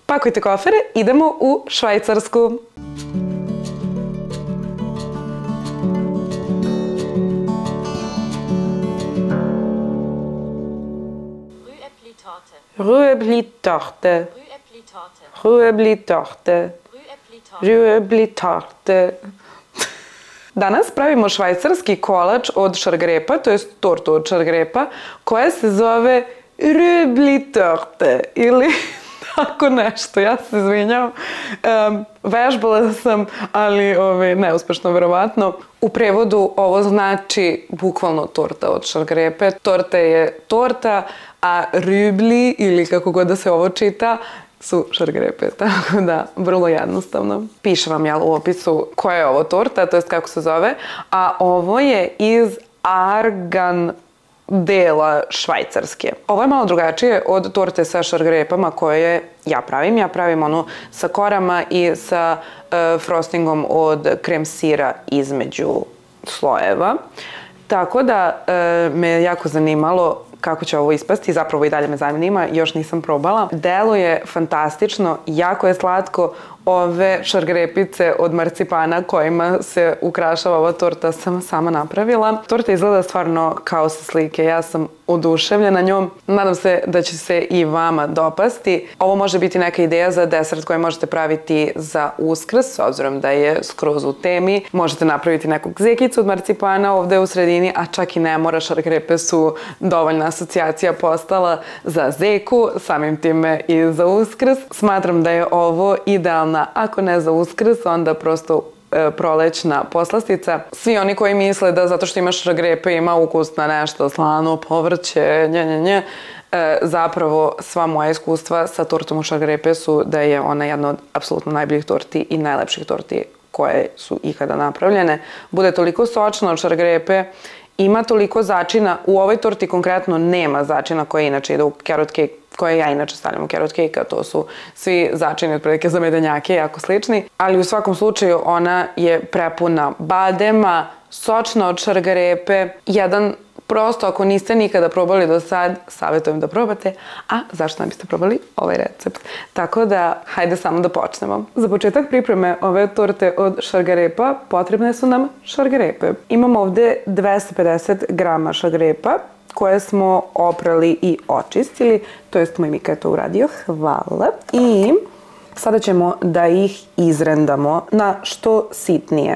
Pakujte kofere, idemo u Švajcarsku. Rüebli-Torte. Rüebli-Torte. Rüebli-Torte. Danas pravimo švajcarski kolač od šargarepa, to jest tortu od šargarepa, koja se zove Rüebli-Torte ili tako nešto, ja se izvinjam. Vežbala sam, ali neuspešno verovatno. U prevodu ovo znači bukvalno torta od šargarepe. Torta je torta, a rübli, ili kako god da se ovo čita, su šargarepe, tako da vrlo jednostavno. Piše vam u opisu koja je ovo torta, to jest kako se zove, a ovo je iz Argan dela Švajcarske. Ovo je malo drugačije od torte sa šargarepama koje ja pravim. Ja pravim onu sa korama i sa frostingom od krem sira između slojeva. Tako da me jako zanimalo kako će ovo ispasti, zapravo i dalje me zanima, još nisam probala. Deluje fantastično, jako je slatko. Ove šargarepice od marcipana kojima se ukrašava ova torta sam sama napravila. Torta izgleda stvarno kao sa slike, ja sam oduševljena njom. Nadam se da će se i vama dopasti. Ovo može biti neka ideja za desert koji možete praviti za Uskrs, s obzirom da je skroz u temi. Možete napraviti nekog zekicu od marcipana ovde u sredini, a čak i ne mora, šargarepe su dovoljna asocijacija postala za zeku, samim time i za Uskrs. Smatram da je ovo idealna, ako ne za Uskrs, onda prosto prolećna poslastica. Svi oni koji misle da zato što ima šargarepe ima ukus na nešto slano, povrće, zapravo sva moja iskustva sa tortom u šargarepe su da je ona jedna od apsolutno najboljih torti i najlepših torti koje su ikada napravljene. Bude toliko sočna od šargarepe, ima toliko začina. U ovoj torti konkretno nema začina koje inače ide u carrot cake, koje ja inače stavljam u carrot cake, a to su svi začini otprilike za medenjake, jako slični. Ali u svakom slučaju ona je prepuna badema, sočna od šargarepe, jedan prosto ako niste nikada probali do sad, savjetujem da probate, a zašto ne biste probali ovaj recept. Tako da, hajde samo da počnemo. Za početak pripreme ove torte od šargarepa potrebne su nam šargarepe. Imamo ovde 250 grama šargarepa koje smo oprali i očistili, to jest moj Mika je to uradio, hvala. I sada ćemo da ih izrendamo na što sitnije.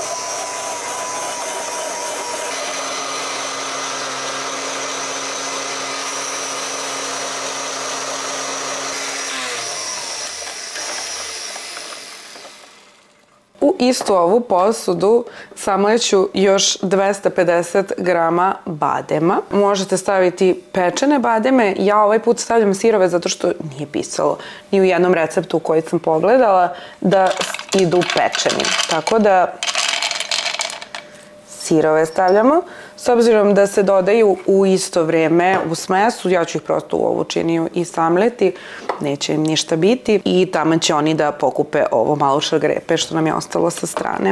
U istu ovu posudu samleću još 250 grama badema. Možete staviti pečene bademe. Ja ovaj put stavljam sirove zato što nije pisalo ni u jednom receptu koji sam pogledala da idu pečeni. Tako da sirove stavljamo. S obzirom da se dodaju u isto vreme u smesu, ja ću ih prosto u ovu činiju i samleti, neće im ništa biti i tamo će oni da pokupe ovo malo šargarepe što nam je ostalo sa strane.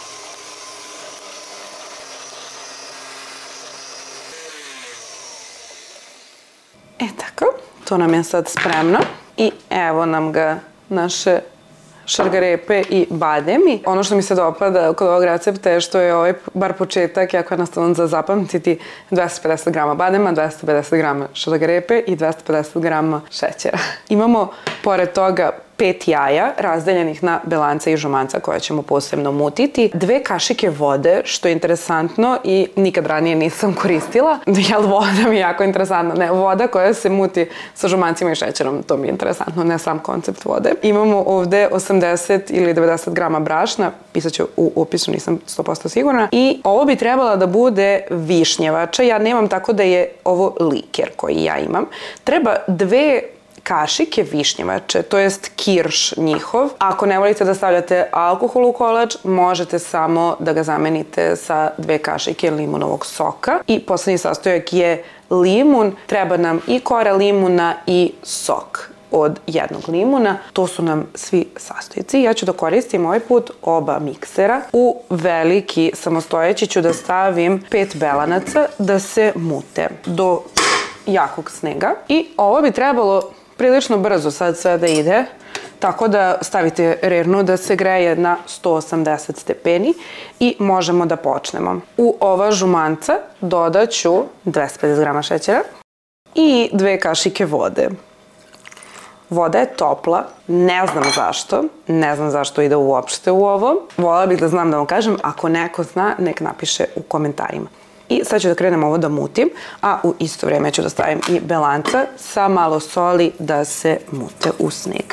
Tako, to nam je sad spremno i evo nam ga naše šargarepe i bademi. Ono što mi se dopada kod ovog recepta je što je ovaj, bar početak, jako jednostavno za zapamtiti, 250 grama badema, 250 grama šargarepe i 250 grama šećera. Imamo, pored toga, 5 jaja razdeljenih na belanca i žumanca koje ćemo posebno mutiti, 2 kašike vode, što je interesantno i nikad ranije nisam koristila, jer voda mi je jako interesantna. Ne, voda koja se muti sa žumancima i šećerom, to mi je interesantno, ne sam koncept vode. Imamo ovde 80 ili 90 grama brašna, pisat ću u opisu, nisam 100% sigurna. I ovo bi trebala da bude višnjevača, ja nemam, tako da je ovo liker koji ja imam. Treba 2 kašike višnjevače, to jest kirš njihov. Ako ne volite da stavljate alkohol u kolač, možete samo da ga zamenite sa 2 kašike limunovog soka. I poslednji sastojak je limun. Treba nam i kora limuna i sok od jednog limuna. To su nam svi sastojci. Ja ću da koristim ovaj put oba miksera. U veliki samostojeći ću da stavim 5 belanaca da se mute do jakog snega. I ovo bi trebalo prilično brzo sad sve da ide, tako da stavite rernu da se greje na 180 stepeni i možemo da počnemo. U ova žumanca dodat ću 250 grama šećera i 2 kašike vode. Voda je topla, ne znam zašto ide uopšte u ovo. Volela bih da znam da vam kažem, ako neko zna, nek napiše u komentarima. I sad ću da krenem ovo da mutim, a u isto vrijeme ću da stavim i belanca sa malo soli da se mute u sneg.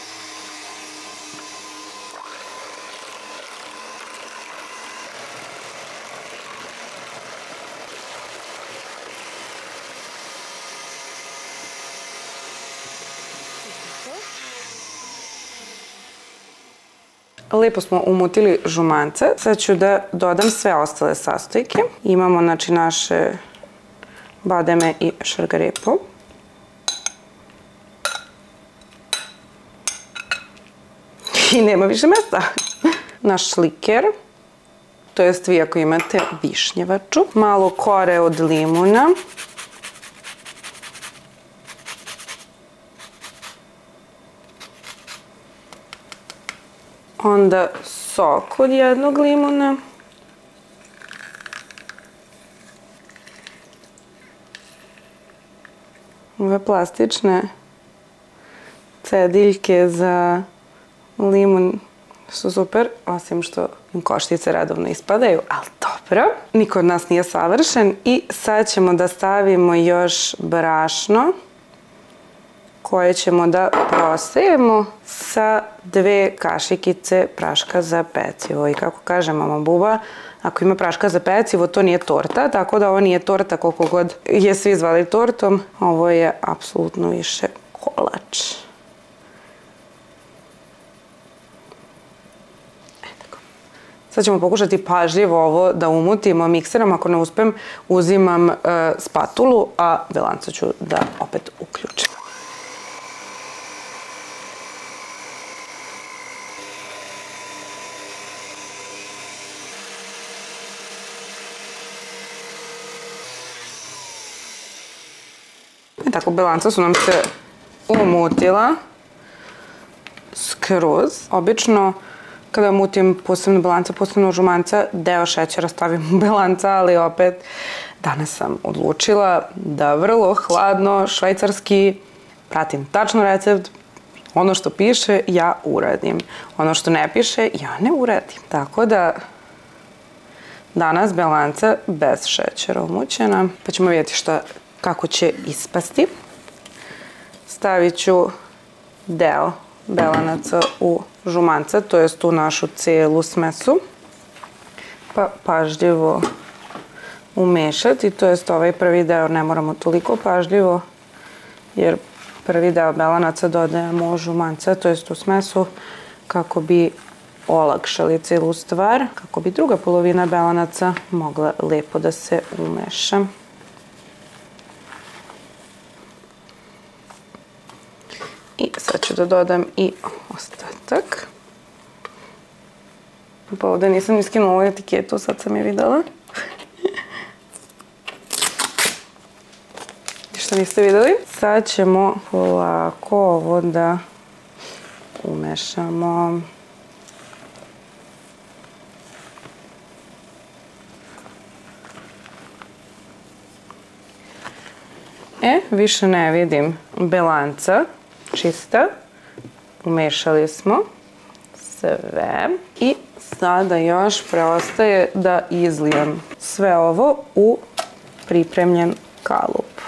Lepo smo umutili žumance. Sad ću da dodam sve ostale sastojke. Imamo, znači, naše bademe i šargarepu. I nema više mesta. Naš liker, to jest vi ako imate višnjevaču. Malo kore od limuna. Onda sok od jednog limuna. Ove plastične cediljke za limun su super, osim što im koštice redovno ispadaju, ali dobro. Niko od nas nije savršen i sad ćemo da stavimo još brašno koje ćemo da prosejemo sa 2 kašikice praška za pecivo. I kako kaže mama Buba, ako ima praška za pecivo, to nije torta, tako da ovo nije torta koliko god je svi zvali tortom. Ovo je apsolutno više kolač. Sad ćemo pokušati pažljivo ovo da umutimo mikserom. Ako ne uspem, uzimam spatulu, a belancu ću da opet uključim. I tako, belanca su nam se umutila skroz. Obično, kada mutim posebno belanca, posebno žumanca, deo šećera stavim u belanca, ali opet danas sam odlučila da vrlo hladno, švajcarski, pratim tačno recept, ono što piše ja uradim. Ono što ne piše ja ne uradim. Tako da danas belanca bez šećera umućena, pa ćemo vidjeti kako će ispasti. Stavit ću deo belanaca u žumanca, to jest u našu cijelu smesu. Pa pažljivo umešati, to jest ovaj prvi deo ne moramo toliko pažljivo, jer prvi deo belanaca dodajemo u žumanca, to jest u smesu, kako bi olakšali cijelu stvar, kako bi druga polovina belanaca mogla lepo da se umeša. I sad ću da dodam i ostatak. Pa ovdje nisam ni skinula ovu etiketu, sad sam je videla. Što niste videli? Sad ćemo polako ovo da umešamo. Više ne vidim belanca. Čista. Umešali smo sve i sada još preostaje da izlijem sve ovo u pripremljen kalup.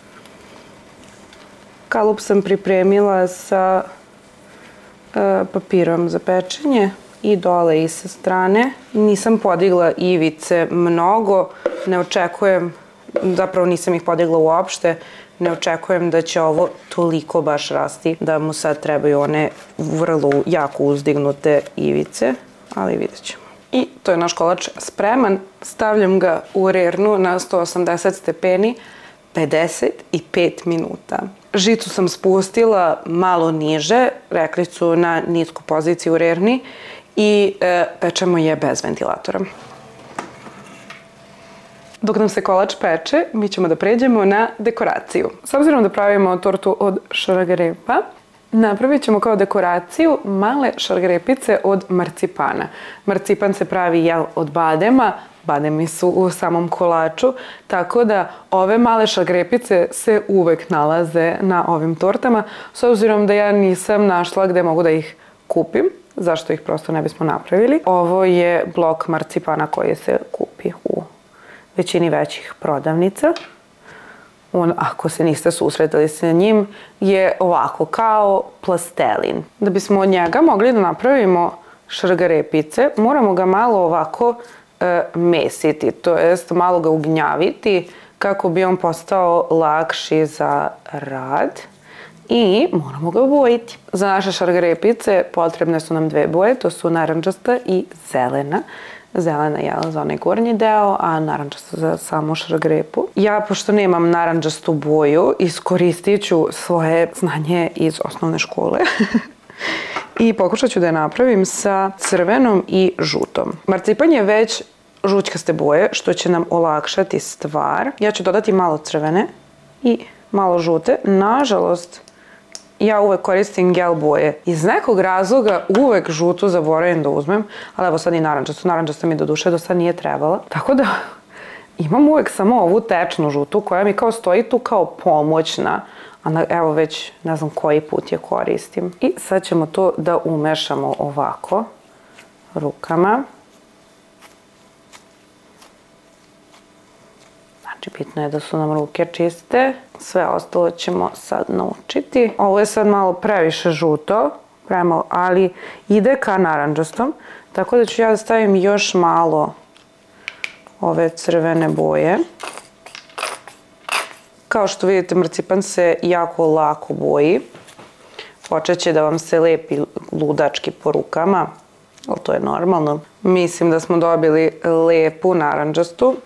Kalup sam pripremila sa papirom za pečenje i dole i sa strane. Nisam podigla ivice mnogo, ne očekujem, zapravo nisam ih podigla uopšte, ne očekujem da će ovo toliko baš rasti, da mu sad trebaju one vrlo jako uzdignute ivice, ali vidjet ćemo. I to je naš kolač spreman. Stavljam ga u rernu na 180 stepeni 55 minuta. Žicu sam spustila malo niže, reklicu na nisku poziciju u rerni i pečemo je bez ventilatora. Dok nam se kolač peče, mi ćemo da pređemo na dekoraciju. S obzirom da pravimo tortu od šargarepa, napravit ćemo kao dekoraciju male šargarepice od marcipana. Marcipan se pravi od badema, bademi su u samom kolaču, tako da ove male šargarepice se uvek nalaze na ovim tortama, s obzirom da ja nisam našla gde mogu da ih kupim, zašto ih prosto ne bismo napravili. Ovo je blok marcipana koji se kupi u većini većih prodavnica. On, ako se niste susretali sa njim, je ovako kao plastelin. Da bismo od njega mogli da napravimo šargarepice, moramo ga malo ovako mesiti, to jest malo ga ugnjaviti kako bi on postao lakši za rad i moramo ga bojiti. Za naše šargarepice potrebne su nam dve boje, to su narandžasta i zelena. Zelena je za onaj gornji deo, a narandžasta za samu šargarepu. Ja, pošto nemam narandžastu boju, iskoristit ću svoje znanje iz osnovne škole i pokušat ću da je napravim sa crvenom i žutom. Marcipan je već žućkaste boje, što će nam olakšati stvar. Ja ću dodati malo crvene i malo žute. Nažalost, ja uvek koristim gel boje. Iz nekog razloga uvek žutu zaboravim da uzmem, ali evo sad i narandžastu. Narandžasta mi do duše do sad nije trebala. Tako da imam uvek samo ovu tečnu žutu koja mi kao stoji tu kao pomoćna. Evo već ne znam koji put je koristim. I sad ćemo to da umešamo ovako rukama. Znači, bitno je da su nam ruke čiste. Sve ostalo ćemo sad naučiti. Ovo je sad malo previše žuto, ali ide ka narandžastom. Tako da ću ja da stavim još malo ove crvene boje. Kao što vidite, marcipan se jako lako boji. Počet će da vam se lepi ludački po rukama, ali to je normalno. Mislim da smo dobili lepu narandžastu.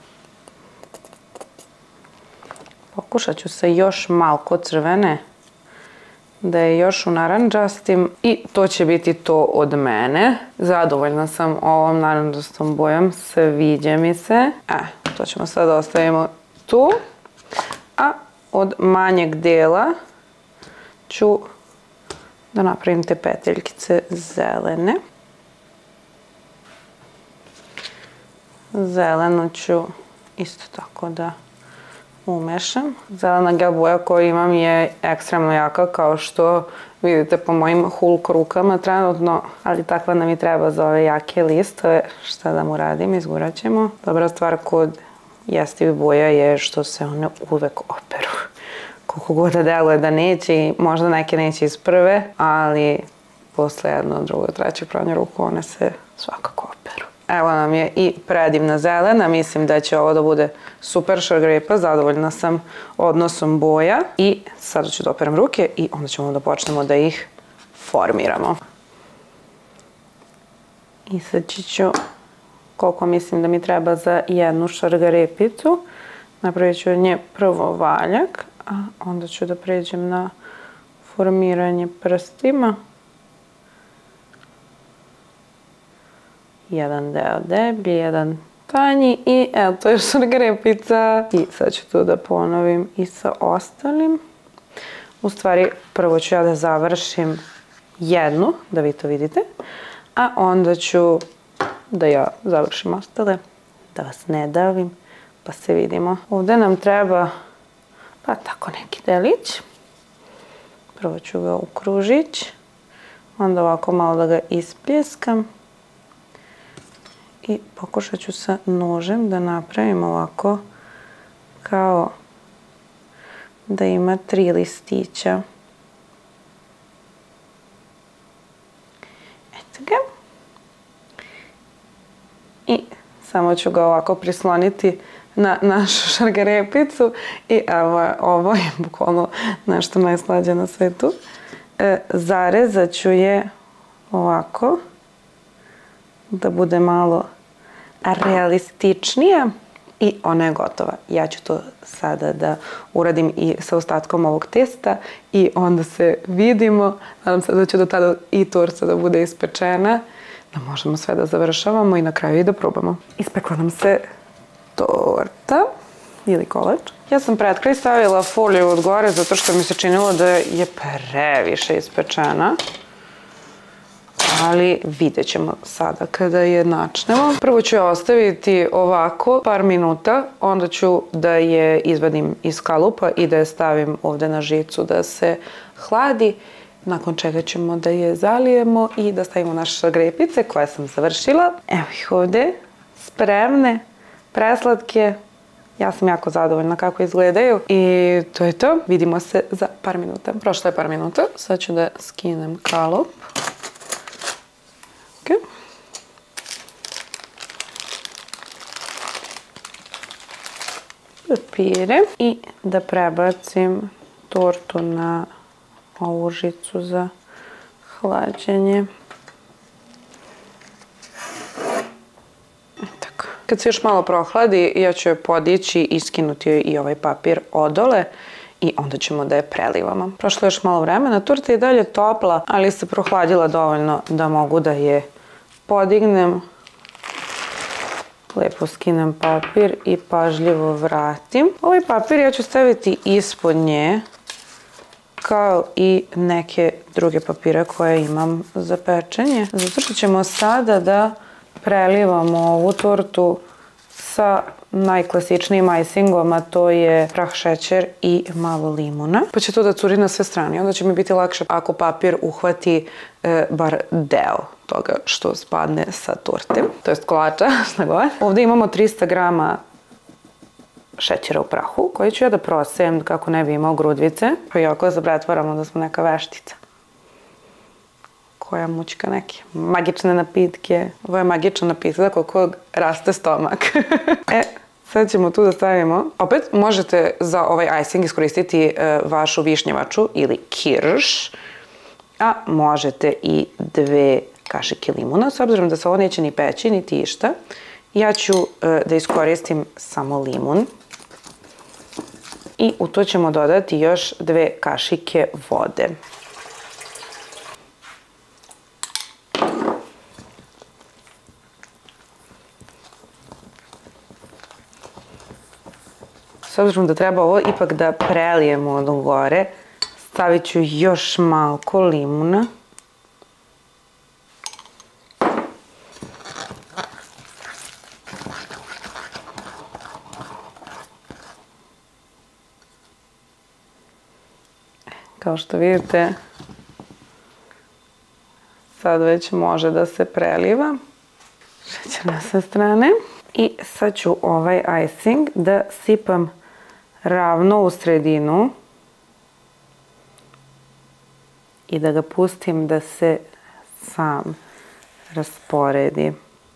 Pokušat ću se još malko crvene, da je još u narandžastim i to će biti to od mene. Zadovoljna sam ovom narandžastom bojom, sviđa mi se. To ćemo sad da ostavimo tu. A od manjeg dela ću da napravim te peteljkice zelene. Zelenu ću isto tako da umešam. Zelena gel boja koju imam je ekstremno jaka, kao što vidite po mojim Hulk rukama trenutno, ali takva nam i treba za ove jake listove. Šta da mu radim, izgurat ćemo. Dobra stvar kod jestivih boja je što se one uvek operu. Koliko god da deluje da neće i možda neke neće iz prve, ali posle jedno, drugo, treće pranje ruku one se svakako operu. Evo nam je i predivna zelena, mislim da će ovo da bude super šargarepa, zadovoljna sam odnosom boja i sada ću da operem ruke i onda ćemo da počnemo da ih formiramo. Isaći ću koliko mislim da mi treba za jednu šargarepicu. Napravit ću od nje prvo valjak, a onda ću da pređem na formiranje prstima. Jedan deo deblji, jedan tanji i evo to je šargarepica. I sad ću to da ponovim i sa ostalim. U stvari prvo ću ja da završim jednu, da vi to vidite, a onda ću da ja završim ostale, da vas ne davim, pa se vidimo. Ovde nam treba pa tako neki delić. Prvo ću ga ukružiti, onda ovako malo da ga ispljeskam i pokušat ću sa nožem da napravim ovako kao da ima 3 listića. Eto ga. I samo ću ga ovako prisloniti na našu šargarepicu i evo, ovo je bukvalno nešto najslađe na svetu. Zarezat ću je ovako, da bude malo realističnija i ona je gotova. Ja ću to sada da uradim i sa ostatkom ovog testa i onda se vidimo. Nadam se da će do tada i torta da bude ispečena, da možemo sve da završavamo i na kraju i da probamo. Ispekla nam se torta ili kolač. Ja sam pred kraj stavila foliju od gore zato što mi se činilo da je previše ispečena. Ali vidjet ćemo sada kada je načnemo. Prvo ću je ostaviti ovako par minuta, onda ću da je izvadim iz kalupa i da je stavim ovde na žicu da se hladi. Nakon čega ćemo da je zalijemo i da stavimo naše šargarepice koje sam završila. Evo ih ovde, spremne, preslatke. Ja sam jako zadovoljna kako izgledaju i to je to. Vidimo se za par minuta. Prošlo je par minuta, sad ću da skinem kalup. Papire i da prebacim tortu na ovu žicu za hlađenje. Tako. Kad se još malo prohladi, ja ću je podići i skinuti joj i ovaj papir odole i onda ćemo da je prelivamo. Prošlo je još malo vremena, torta je dalje topla, ali se prohladila dovoljno da mogu da je podignem. Lepo skinem papir i pažljivo vratim. Ovaj papir ja ću staviti ispod nje, kao i neke druge papire koje imam za pečenje. Zato što ćemo sada da prelivamo ovu tortu sa najklasičnijim icingom, a to je prah šećer i malo limuna. Pa će to da curi na sve strane. Onda će mi biti lakše ako papir uhvati bar deo toga što spadne sa torte, to jest kolača, šta god. Ovde imamo 300 grama šećera u prahu, koji ću ja da prosejem kako ne bi imao grudvice. Pa i ako se pretvaramo da smo neka veštica koja mućka neke magične napitke. Ovo je magična napitka kod kog raste stomak. Sad ćemo tu da stavimo. Opet možete za ovaj icing iskoristiti vašu višnjevaču ili kirš, a možete i 2 kašike limuna. S obzirom da se ovo neće ni peći, niti išta, ja ću da iskoristim samo limun. I u to ćemo dodati još 2 kašike vode. S obzirom da treba ovo ipak da prelijemo od gore, stavit ću još malko limuna. Kao što vidite, sad već može da se preliva. Šećer na sve strane. I sad ću ovaj icing da sipam ravno u sredinu i da ga pustim da se sam rasporedi.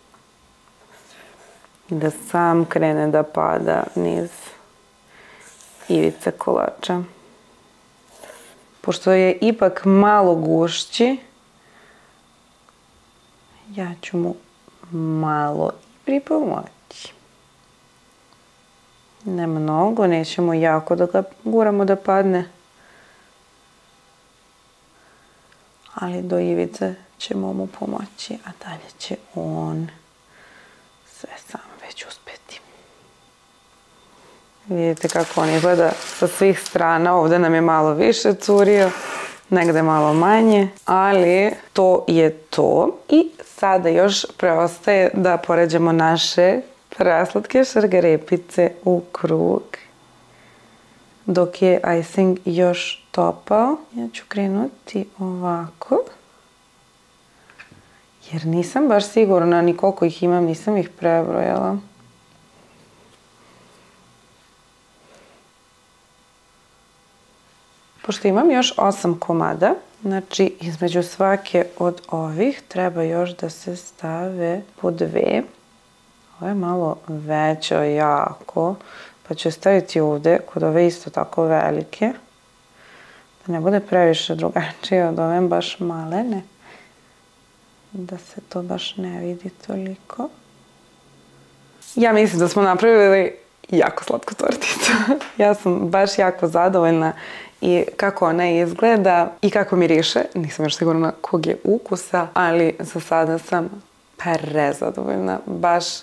I da sam krene da pada niz ivice kolača. Pošto je ipak malo gušći, ja ću mu malo pripomoći. Ne mnogo, nećemo jako da ga guramo da padne. Ali do ivice ćemo mu pomoći, a dalje će on sve sam već uspeti. Vidite kako on izgleda sa svih strana. Ovde nam je malo više curio, negde malo manje, ali to je to. I sada još preostaje da poređamo naše preslatke šargarepice u krug. Dok je icing još topao, ja ću krenuti ovako. Jer nisam baš sigurna ni koliko ih imam, nisam ih prebrojala. Pošto imam još 8 komada, znači između svake od ovih treba još da se stave po 2. Ovo je malo veća jako, pa ću staviti ovde, kod ove isto tako velike. Da ne bude previše drugačije od ove baš malene. Da se to baš ne vidi toliko. Ja mislim da smo napravili jako slatku torticu. Ja sam baš jako zadovoljna i kako ona izgleda i kako miriše. Nisam još sigurna kog je ukusa, ali za sada sam prezadovoljna. Baš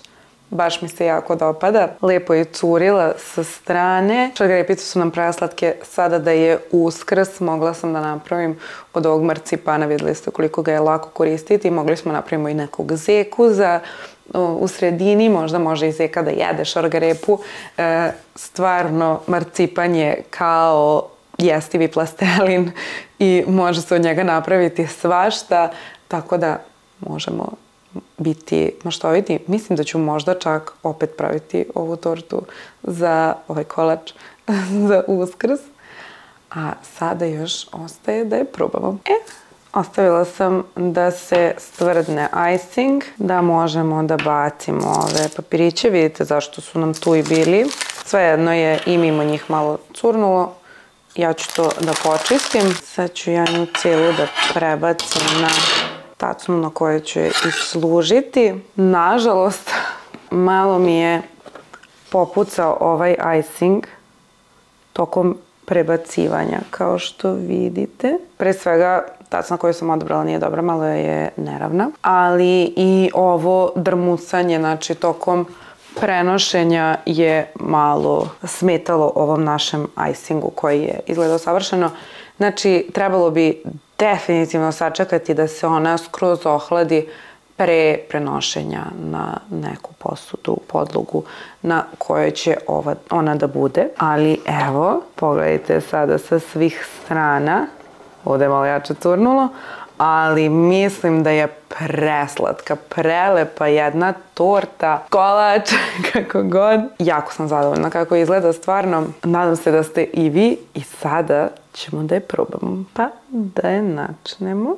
baš mi se jako dopada. Lepo je curila sa strane. Šargarepice su nam preslatke. Sada da je Uskrs, mogla sam da napravim od ovog marcipana. Vidjeli ste koliko ga je lako koristiti. Mogli smo napravimo i nekog zeku za u sredini. Možda može i zeka da jede šargarepu. Stvarno, marcipan je kao jestivi plastelin i može se od njega napraviti svašta. Tako da možemo biti maštoviti. Mislim da ću možda čak opet praviti ovu tortu za ovaj kolač za Uskrs. A sada još ostaje da je probamo. Ostavila sam da se stvrdne icing, da možemo da bacimo ove papiriće. Vidite zašto su nam tu i bili. Svejedno je i mimo njih malo curnulo. Ja ću to da počistim. Sad ću ja nju cijelu da prebacim na tacnu na kojoj ću je i služiti. Nažalost, malo mi je popucao ovaj icing tokom prebacivanja, kao što vidite. Pre svega, tacna koju sam odabrala nije dobra, malo je neravna, ali i ovo drmucanje, znači tokom prenošenja je malo smetalo ovom našem icingu koji je izgledao savršeno. Znači, trebalo bi definitivno sačekati da se ona skroz ohladi pre prenošenja na neku posudu, podlogu na kojoj će ona da bude. Ali evo, pogledajte sada sa svih strana. Ovdje je malo jače curnulo, ali mislim da je preslatka, prelepa jedna torta, kolač, kako god. Jako sam zadovoljna kako izgleda, stvarno. Nadam se da ste i vi i sada ćemo da je probamo. Pa da je načnemo.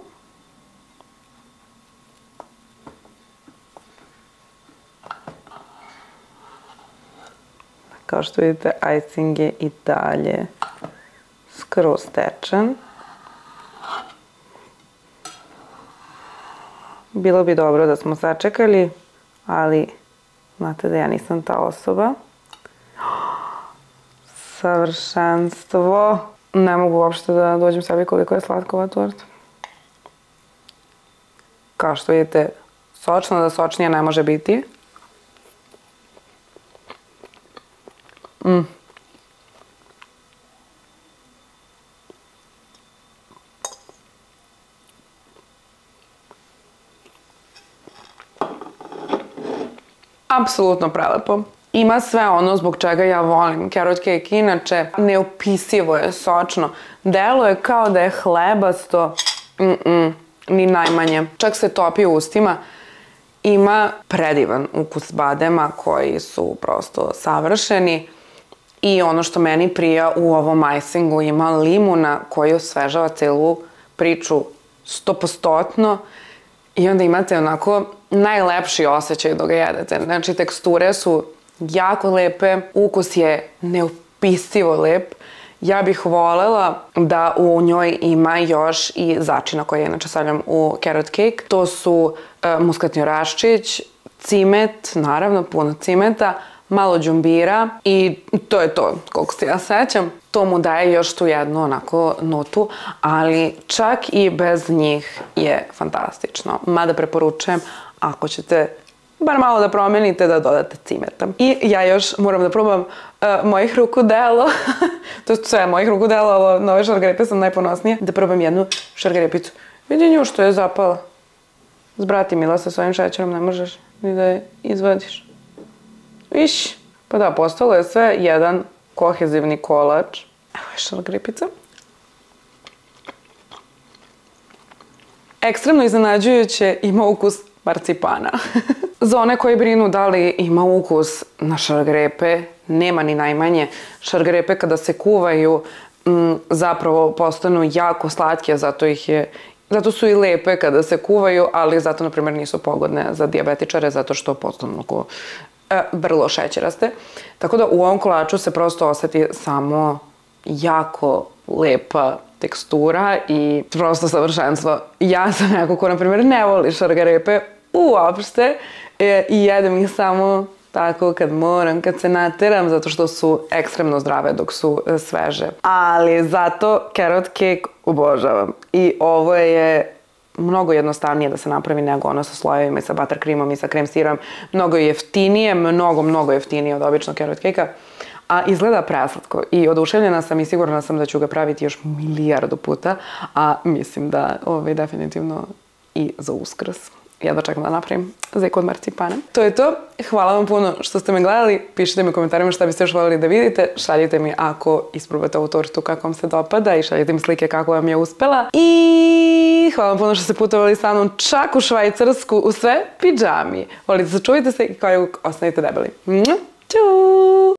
Kao što vidite, icing je i dalje skroz tečan. Bilo bi dobro da smo sačekali, ali znate da ja nisam ta osoba. Savršenstvo. Ne mogu uopšte da dođem sebi koliko je slatka ova torta. Kao što vidite, sočno da sočnije ne može biti. Apsolutno prelepo. Ima sve ono zbog čega ja volim carrot cake. Inače, neopisivo je sočno. Delo je kao da je hlebasto. Ni najmanje. Čak se topi u ustima. Ima predivan ukus badema koji su prosto savršeni. I ono što meni prija u ovom icingu, ima limuna koji osvežava celu priču 100%. I onda imate onako najlepši osjećaj dok ga jedete. Znači, teksture su jako lepe, ukus je neopisivo lep. Ja bih volela da u njoj ima još i začina koji je inače stavljam u carrot cake. To su muskatni oraščić, cimet, naravno puno cimeta, malo đumbira i to je to, koliko se ja sećam. To mu daje još tu jednu onako notu, ali čak i bez njih je fantastično. Mada preporučujem, ako ćete bar malo da promenite, da dodate cimeta. I ja još moram da probam mojih ruku delo, to je sve mojih ruku delo, ali na ove šargarepe sam najponosnija, da probam jednu šargarepicu. Vidi nju što je zapala. Zbrati, mila, sa svojim šećerom ne možeš ni da je izvadiš. Viš, pa da, postalo je sve jedan kohezivni kolač. Evo je šargarepica. Ekstremno iznenađujuće, ima ukus marcipana. Za one koji brinu da li ima ukus na šargarepe, nema ni najmanje. Šargarepe kada se kuvaju zapravo postanu jako slatke, zato su i lepe kada se kuvaju, ali zato, na primjer, nisu pogodne za dijabetičare, zato što postanu vrlo šećeraste. Tako da u ovom kolaču se prosto osjeti samo jako lepa tekstura i prosto savršenstvo. Ja sam neko ko, na primjer, ne voli šargarepe uopšte i jedem ih samo tako kad moram, kad se nateram, zato što su ekstremno zdrave dok su sveže. Ali zato carrot cake obožavam. I ovo je mnogo jednostavnije da se napravi nego ono sa slojevima i sa buttercreamom i sa krem sirom. Mnogo je jeftinije, mnogo jeftinije od običnog carrot cake-a. A izgleda preslatko i oduševljena sam i sigurna sam da ću ga praviti još milijardu puta, a mislim da definitivno i za Uskrs. Jedva čekam da napravim zeku od marcipana. To je to. Hvala vam puno što ste me gledali. Pišite mi u komentarima šta biste još voljeli da vidite. Šaljite mi ako isprobate ovu tortu kako vam se dopada i šaljite mi slike kako vam je uspela. I hvala vam puno što ste putovali sa mnom čak u Švajcarsku u sve pidžami. Volite, sačuvajte se i kao uvijek ostanite debeli. Ću!